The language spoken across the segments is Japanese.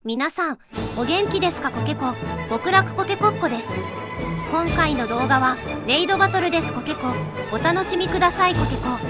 皆さんお元気ですか？コケコ極楽コケコッコです。今回の動画はレイドバトルです。コケコお楽しみください。コケコ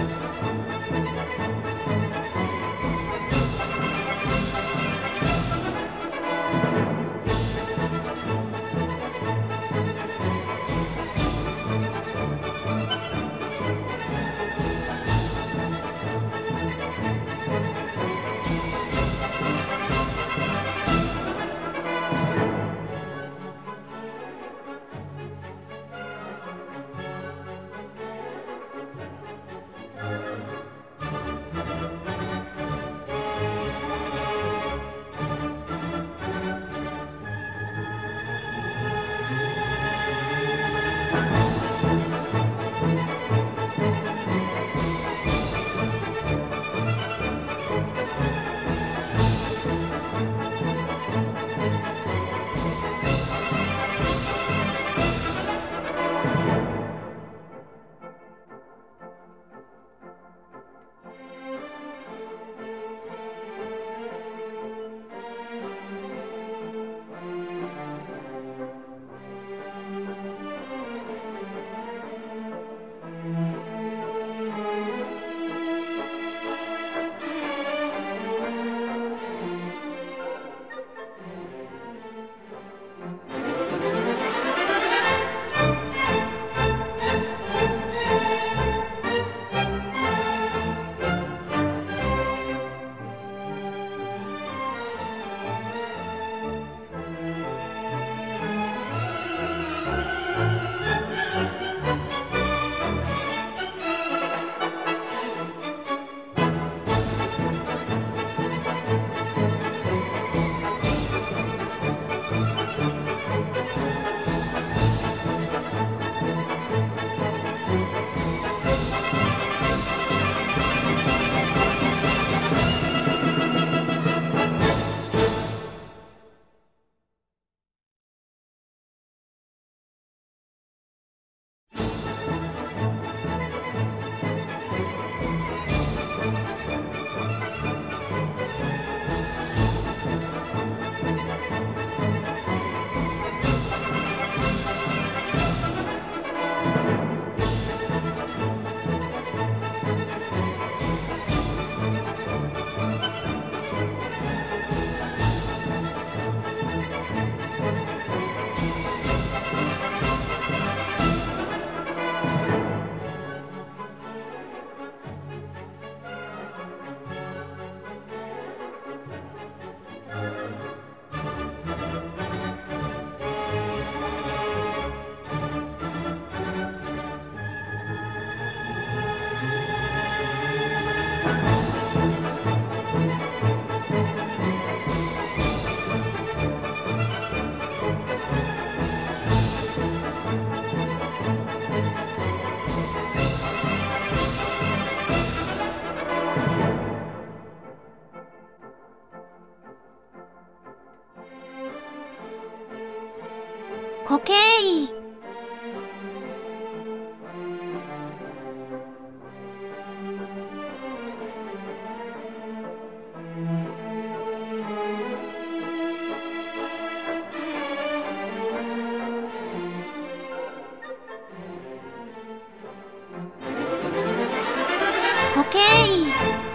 コケイコケイ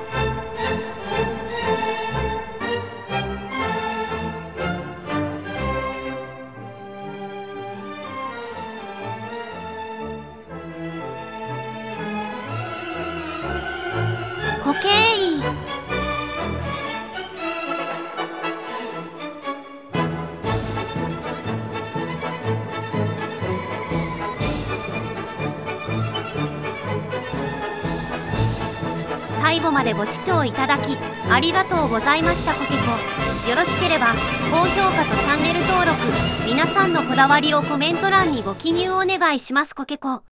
コケイ最後までご視聴いただきありがとうございました。コケコよろしければ高評価とチャンネル登録、皆さんのこだわりをコメント欄にご記入お願いします。コケコ